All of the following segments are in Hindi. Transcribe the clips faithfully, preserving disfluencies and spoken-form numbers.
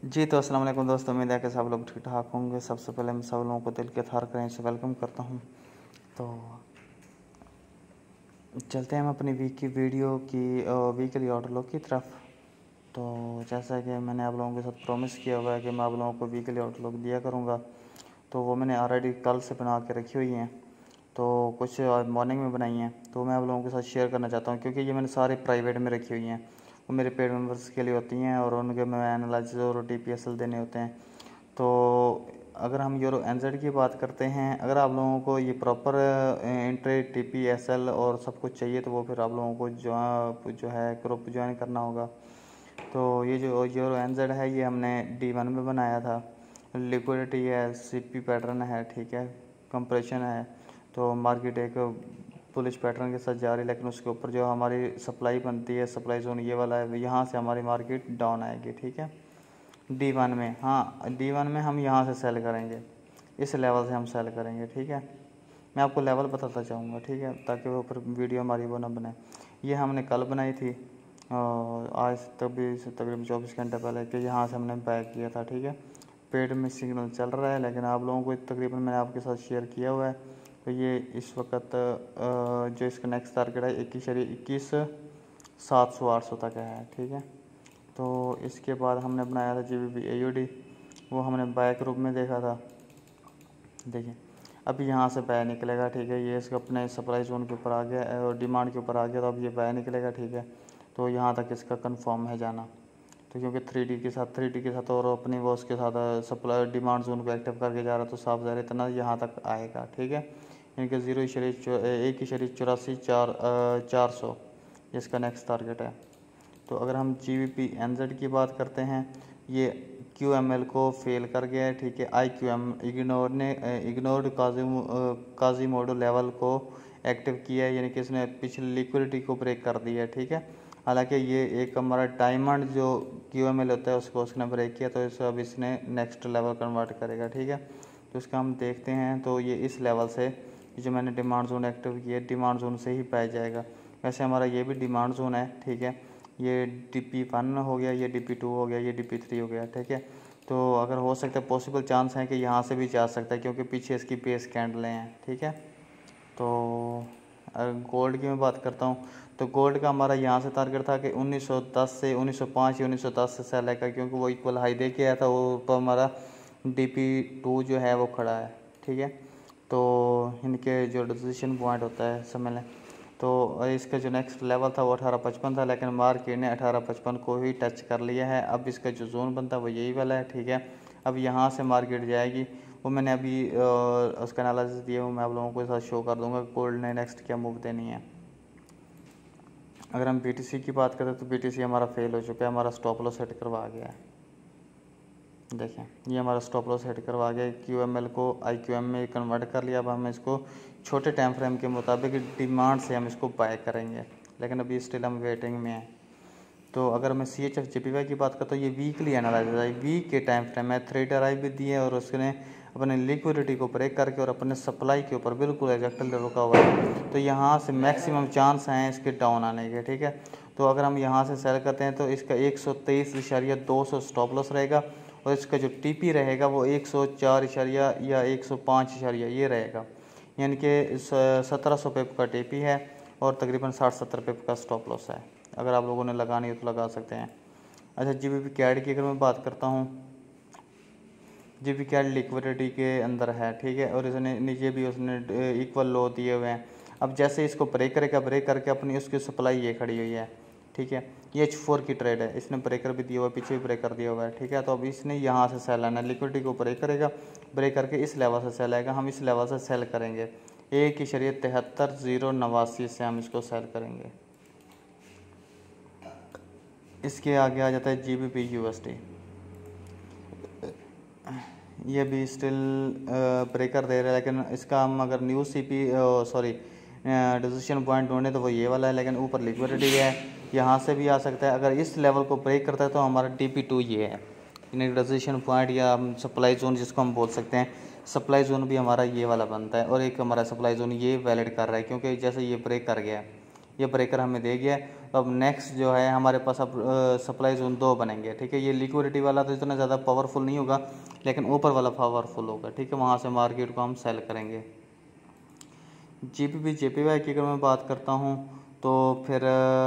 जी तो अस्सलाम वालेकुम दोस्तों, उम्मीद है कि सब लोग ठीक ठाक होंगे। सबसे पहले मैं सब लोगों को दिल के थार करें से वेलकम करता हूं। तो चलते हैं हम अपनी वीक की वीडियो की वीकली आउटलुक की तरफ। तो जैसा कि मैंने आप लोगों के साथ प्रॉमिस किया हुआ है कि मैं आप लोगों को वीकली आउटलुक दिया करूंगा, तो वो मैंने ऑलरेडी कल से बना के रखी हुई हैं। तो कुछ मॉर्निंग में बनाई हैं, तो मैं आप लोगों के साथ शेयर करना चाहता हूँ, क्योंकि ये मैंने सारे प्राइवेट में रखी हुई हैं। वो मेरे पेड मेंबर्स के लिए होती हैं और उनके मैं एनालिसिस और टी पी एस एल देने होते हैं। तो अगर हम यूरो एन जेड की बात करते हैं, अगर आप लोगों को ये proper entry T P S L और सब कुछ चाहिए, तो वो फिर आप लोगों को जो जो है ग्रुप ज्वाइन करना होगा। तो ये जो यूरो एन जेड है, ये हमने डी वन में बनाया था। लिक्विडिटी है, सी पी पैटर्न है, ठीक है, कंप्रेशन है। तो मार्केट एक बुलिश पैटर्न के साथ जा रही है, लेकिन उसके ऊपर जो हमारी सप्लाई बनती है, सप्लाई जोन ये वाला है, यहाँ से हमारी मार्केट डाउन आएगी, ठीक है। डी वन में, हाँ डी वन में हम यहाँ से सेल करेंगे, इस लेवल से हम सेल करेंगे, ठीक है। मैं आपको लेवल बताता चाहूँगा, ठीक है, ताकि वो ऊपर वीडियो हमारी वो ना बने। ये हमने कल बनाई थी और आज तभी तकरीबन चौबीस घंटे पहले कि यहाँ से हमने बैक किया था, ठीक है। पेड में सिग्नल चल रहा है, लेकिन आप लोगों को तकरीबन मैंने आपके साथ शेयर किया हुआ है। तो ये इस वक्त जो इसका नेक्स्ट टारगेट है इक्कीस इक्कीस सात सौ आठ सौ तक है, ठीक है। तो इसके बाद हमने बनाया था G B P A U D, वो हमने बाय ग्रुप में देखा था। देखिए अब यहाँ से बाय निकलेगा, ठीक है। ये इसका अपने सप्लाई जोन के ऊपर आ गया और डिमांड के ऊपर आ गया, तो अब ये बाय निकलेगा, ठीक है। तो यहाँ तक इसका कंफर्म है जाना। तो क्योंकि थ्री डी के साथ थ्री डी के साथ और अपनी वो उसके साथ सप्लाई डिमांड जोन को एक्टिव करके जा रहा, तो साफ ज़ाहिर इतना यहाँ तक आएगा, ठीक है। इनके ज़ीरो इशरीज एक इशरीज चौरासी चार चार सौ इसका नेक्स्ट टारगेट है। तो अगर हम G B P N Z की बात करते हैं, ये क्यू एम एल को फेल कर गया है, ठीक है। आई क्यू एम इग्नोर ने इग्नोर्ड काजी मोडो लेवल को एक्टिव किया है, यानी कि इसने पिछली लिक्विडिटी को ब्रेक कर दिया है, ठीक है। हालांकि ये एक हमारा डायमंड जो क्यू एम एल होता है उसको उसने ब्रेक किया, तो इस अब इसने नेक्स्ट लेवल कन्वर्ट करेगा, ठीक है। तो इसका हम देखते हैं, तो ये इस लेवल से जो मैंने डिमांड जोन एक्टिव किया है, डिमांड जोन से ही पाया जाएगा। वैसे हमारा ये भी डिमांड जोन है, ठीक है। ये डी पी वन हो गया, ये डी पी टू हो गया, ये डी पी थ्री हो गया, ठीक है। तो अगर हो सकता है पॉसिबल चांस है कि यहाँ से भी जा सकता है, क्योंकि पीछे इसकी बेस कैंडलें हैं, ठीक है। तो अगर गोल्ड की मैं बात करता हूँ, तो गोल्ड का हमारा यहाँ से टारगेट था कि उन्नीस सौ दस से उन्नीस सौ पाँच या उन्नीस सौ दस से सेल है, क्योंकि वो इक्वल हाई दे के आया था। वो ऊपर हमारा डी पी टू जो है वो खड़ा है, ठीक है। तो इनके जो डिसीजन पॉइंट होता है समझ लें, तो इसका जो नेक्स्ट लेवल था वो अठारह पचपन था, लेकिन मार्केट ने अठारह पचपन को ही टच कर लिया है। अब इसका जो जोन बनता है वो यही वाला है, ठीक है। अब यहाँ से मार्केट जाएगी, वो मैंने अभी उसका एनालिसिस दिया हूँ, मैं आप लोगों को साथ शो कर दूंगा गोल्ड ने नेक्स्ट क्या मूव देनी है। अगर हम बी टी सी की बात करें, तो बी टी सी हमारा फेल हो चुका है, हमारा स्टॉप लॉस सेट करवा गया है। देखें ये हमारा स्टॉप लॉस सेट करवा गया, क्यू एम एल को आई क्यू एम में कन्वर्ट कर लिया। अब हम इसको छोटे टाइम फ्रेम के मुताबिक डिमांड से हम इसको बाय करेंगे, लेकिन अभी स्टिल हम वेटिंग में हैं। तो अगर मैं C H F J P Y की बात करता हूँ, ये वीकली एनालिसिस है, वीक के टाइम फ्रेम है। थ्री ड्राइव भी दी है और उसने अपने लिक्विडिटी को ब्रेक करके और अपने सप्लाई के ऊपर बिल्कुल एग्जैक्टली रुका हुआ है। तो यहाँ से मैक्सिमम चांस हैं इसके डाउन आने के, ठीक है। तो अगर हम यहाँ से सेल करते हैं, तो इसका एक सौ तेईस इशारिया दो सौ स्टॉप लॉस रहेगा, और इसका जो टी पी रहेगा वो एक सौ चार इशारिया या एक सौ पाँच इशारिया ये रहेगा, यानी कि सत्रह सौ पिप का टी पी है और तकरीबन साठ सत्तर पिप का स्टॉप लॉस है। अगर आप लोगों ने लगानी हो तो लगा सकते हैं। अच्छा, जी बी पी कैड की अगर मैं बात करता हूँ, G B P CAD liquidity के अंदर है, ठीक है, और इसने नीचे भी उसने इक्वल लो दिए हुए हैं। अब जैसे इसको ब्रेक करेगा, ब्रेक करके अपनी उसकी सप्लाई ये खड़ी हुई है, ठीक है। ये एच फोर की ट्रेड है, इसने ब्रेकर भी दिया हुआ है, पीछे भी ब्रेकर दिया हुआ है, ठीक है। तो अब इसने यहाँ से सेल आना है, लिक्विडिटी को ब्रेक करेगा, ब्रेक करके इस लेवल से सेल आएगा, हम इस लेवल से सेल करेंगे। एक की शरीय तिहत्तर जीरो नवासी से हम इसको सेल करेंगे। इसके आगे आ जाता है G B P U S D, ये भी स्टिल ब्रेकर दे रहा है, लेकिन इसका हम अगर new C P sorry decision point ढूंढे तो वो ये वाला है, लेकिन ऊपर लिक्विडिटी है, यहाँ से भी आ सकता है। अगर इस लेवल को ब्रेक करता है तो हमारा डी पी टू ये है, डिसीजन पॉइंट या हम सप्लाई जोन जिसको हम बोल सकते हैं। सप्लाई जोन भी हमारा ये वाला बनता है, और एक हमारा सप्लाई जोन ये वैलिड कर रहा है, क्योंकि जैसे ये ब्रेक कर गया है, ये ब्रेकर हमें दे गया है, तो अब नेक्स्ट जो है हमारे पास अब सप्लाई जोन दो बनेंगे, ठीक है। ये लिक्विडिटी वाला तो इतना ज़्यादा पावरफुल नहीं होगा, लेकिन ऊपर वाला पावरफुल होगा, ठीक है। वहाँ से मार्केट को हम सेल करेंगे। G P P J P Y की अगर मैं बात करता हूँ तो फिर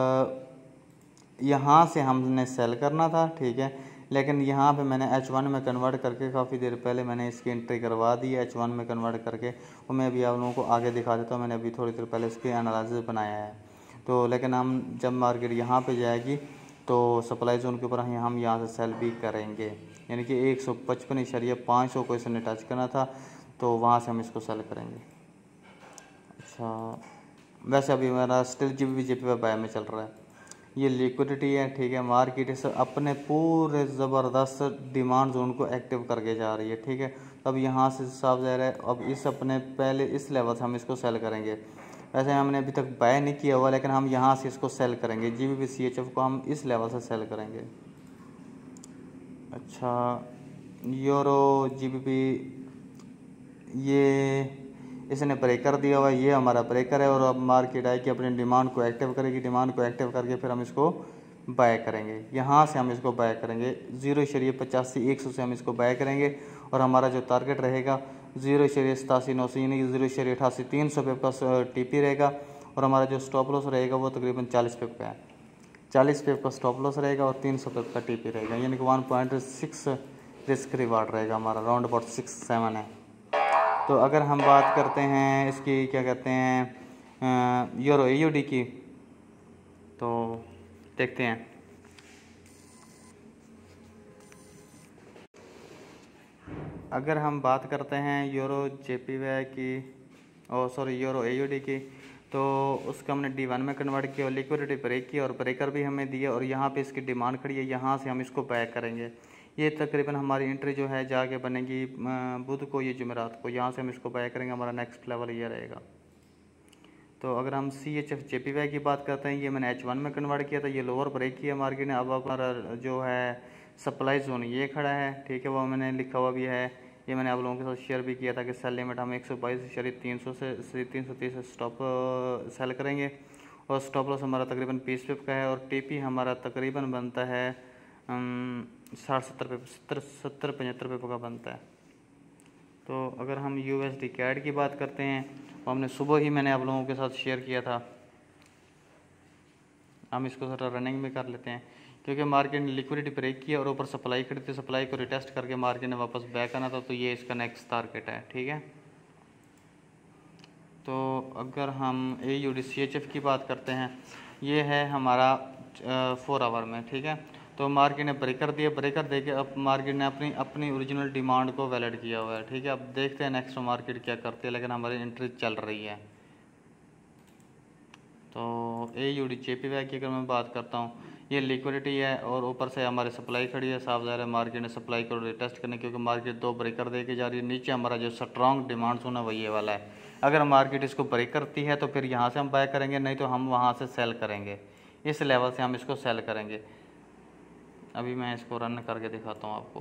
यहाँ से हमने सेल करना था, ठीक है, लेकिन यहाँ पे मैंने एच वन में कन्वर्ट करके काफ़ी देर पहले मैंने इसकी एंट्री करवा दी है एच वन में कन्वर्ट करके। और मैं अभी आप लोगों को आगे दिखा देता हूँ, मैंने अभी थोड़ी देर पहले इसकी एनालिसिस बनाया है। तो लेकिन हम जब मार्केट यहाँ पे जाएगी तो सप्लाई जोन के ऊपर हम हम यहाँ से सेल भी करेंगे, यानी कि एक सौ पचपन इशारिया पाँच सौ को इसने टच करना था, तो वहाँ से हम इसको सेल करेंगे। अच्छा, वैसे अभी मेरा still G P J P buy में चल रहा है। ये लिक्विडिटी है, ठीक है। मार्केट इस अपने पूरे ज़बरदस्त डिमांड जोन को एक्टिव करके जा रही है, ठीक है। अब यहाँ से साफ ज़ाहिर है अब इस अपने पहले इस लेवल से हम इसको सेल करेंगे। वैसे हमने अभी तक बाय नहीं किया हुआ, लेकिन हम यहाँ से इसको सेल करेंगे। G B P C H F को हम इस लेवल से सेल करेंगे। अच्छा, यूरो जी बी पी ये इसने ब्रेकर दिया हुआ है, ये हमारा ब्रेकर है। और अब मार्केट आई कि अपनी डिमांड को एक्टिव करेगी, डिमांड को एक्टिव करके फिर हम इसको बाय करेंगे। यहाँ से हम इसको बाय करेंगे जीरो इशरिए पचासी एक सौ से हम इसको बाय करेंगे। और हमारा जो टारगेट रहेगा जीरो इशरिए सतासी नौ सौ यानी कि जीरो इशरिए अठासी तीन सौ पे का टी पी रहेगा। और हमारा जो स्टॉप लॉस रहेगा वो तकरीबन चालीस पे का है, चालीस पे का स्टॉप लॉस रहेगा और तीन सौ पे का टी पी रहेगा, यानी कि one point six risk reward रहेगा हमारा, राउंड अबाउट सिक्स सेवन है। तो अगर हम बात करते हैं इसकी क्या कहते हैं यूरो ए यू डी की, तो देखते हैं। अगर हम बात करते हैं यूरो जे पी वाई की और sorry euro A U D की, तो उसका हमने डी वन में कन्वर्ट किया और लिक्विडिटी ब्रेक किया और ब्रेकर भी हमें दिया। और यहाँ पे इसकी डिमांड खड़ी है, यहाँ से हम इसको बैक करेंगे। ये तकरीबन हमारी एंट्री जो है जाके बनेगी बुध को, ये जुमेरात को। यहाँ से हम इसको बाय करेंगे, हमारा नेक्स्ट लेवल ये रहेगा। तो अगर हम C H F J P Y की बात करते हैं, ये मैंने एच वन में कन्वर्ट किया था, ये लोअर ब्रेक किया मार्केट ने। अब हमारा जो है सप्लाई जोन ये खड़ा है, ठीक है, वो मैंने लिखा हुआ भी है, ये मैंने आप लोगों के साथ शेयर भी किया था कि सेल लिमिट हम एक सौ बाईस शरीर तीन सौ से तीन सौ तीस स्टॉप सेल करेंगे। और स्टॉप लॉस हमारा तकरीबन बीस पिप का है। और टी पी हमारा तकरीबन बनता है साठ सत्तर पे सत्तर सत्तर पचहत्तर पे का बनता है। तो अगर हम यू एस डी कैड की बात करते हैं, तो हमने सुबह ही मैंने आप लोगों के साथ शेयर किया था। हम इसको थोड़ा रनिंग में कर लेते हैं, क्योंकि मार्केट ने लिक्विडिटी ब्रेक किया और ऊपर सप्लाई खड़ी थी, सप्लाई को रिटेस्ट करके मार्केट ने वापस बैक आना था। तो ये इसका नेक्स्ट टारगेट है, ठीक है। तो अगर हम A U D C H F की बात करते हैं, ये है हमारा फोर आवर में, ठीक है। तो मार्केट ने ब्रेकर दिया, ब्रेकर दे के अब मार्केट ने अपनी अपनी ओरिजिनल डिमांड को वैलिड किया हुआ है, ठीक है। अब देखते हैं नेक्स्ट मार्केट क्या करती है, लेकिन हमारी एंट्री चल रही है। तो A U D J P Y की अगर मैं बात करता हूँ, ये लिक्विडिटी है और ऊपर से हमारी सप्लाई खड़ी है। साफ ज़ाहिर है मार्केट ने सप्लाई को रिटेस्ट करने, क्योंकि मार्केट दो ब्रेकर दे के जा रही है। नीचे हमारा जो स्ट्रॉन्ग डिमांड जोन है वही ये वाला है। अगर मार्केट इसको ब्रेक करती है तो फिर यहाँ से हम बाय करेंगे, नहीं तो हम वहाँ से सेल करेंगे। इस लेवल से हम इसको सेल करेंगे। अभी मैं इसको रन करके दिखाता हूँ आपको।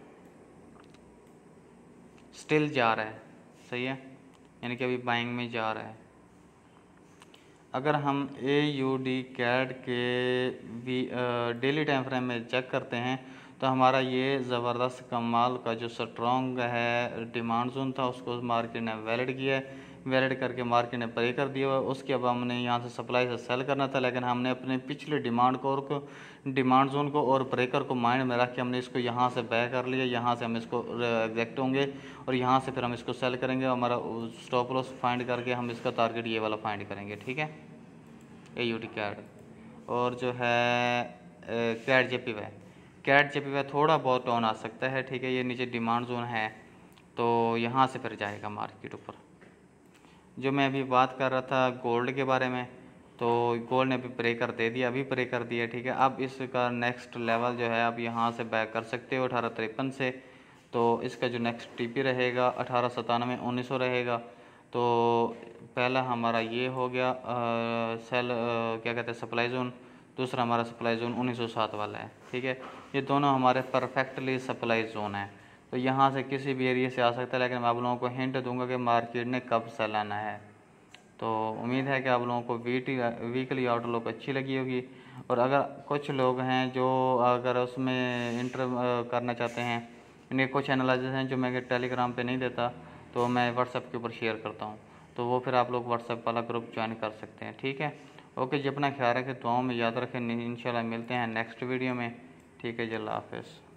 स्टिल जा रहा है, सही है, यानी कि अभी बाइंग में जा रहा है। अगर हम ए यू डी कैड के भी डेली टाइम फ्रेम में चेक करते हैं, तो हमारा ये ज़बरदस्त कमाल का जो स्ट्रॉन्ग है डिमांड जोन था, उसको मार्केट ने वैलिड किया है। वैलिड करके मार्केट ने ब्रेक कर दिया हुआ। उसके अब हमने यहाँ से सप्लाई से सेल करना था, लेकिन हमने अपने पिछले डिमांड को और डिमांड जोन को और ब्रेकर को माइंड में रख के हमने इसको यहाँ से बैक कर लिया। यहाँ से हम इसको एग्जैक्ट होंगे और यहाँ से फिर हम इसको सेल करेंगे। हमारा स्टॉप लॉस फाइंड करके हम इसका टारगेट ये वाला फाइंड करेंगे, ठीक है, ए यू डी कैड। और जो है CAD J P Y, CAD J P Y थोड़ा बहुत डाउन आ सकता है, ठीक है। ये नीचे डिमांड जोन है, तो यहाँ से फिर जाएगा मार्केट ऊपर। जो मैं अभी बात कर रहा था गोल्ड के बारे में, तो गोल्ड ने अभी ब्रेकर दे दिया, अभी ब्रेकर दिया, ठीक है। अब इसका नेक्स्ट लेवल जो है अब यहाँ से बैक कर सकते हो अठारह तिरपन से। तो इसका जो नेक्स्ट टीपी रहेगा अठारह सतानवे उन्नीस सौ रहेगा। तो पहला हमारा ये हो गया आ, सेल आ, क्या कहते हैं सप्लाई जोन। दूसरा हमारा सप्लाई जोन उन्नीस सौ सात वाला है, ठीक है। ये दोनों हमारे परफेक्टली सप्लाई जोन है। तो यहाँ से किसी भी एरिया से आ सकता है, लेकिन मैं आप लोगों को हिंट दूंगा कि मार्केट ने कब सेल आना है। तो उम्मीद है कि आप लोगों को वीटी वीकली आउटलुक अच्छी लगी होगी। और अगर कुछ लोग हैं जो अगर उसमें इंटर करना चाहते हैं, इनके कुछ एनालिसिस हैं जो मैं टेलीग्राम पे नहीं देता, तो मैं व्हाट्सएप के ऊपर शेयर करता हूँ, तो वो फिर आप लोग व्हाट्सएप वाला ग्रुप ज्वाइन कर सकते हैं। ठीक है, ओके जी, अपना ख्याल रखें, दुआओं में याद रखें। इंशाल्लाह मिलते हैं नेक्स्ट वीडियो में। ठीक है जी, अल्लाह हाफ़िज़।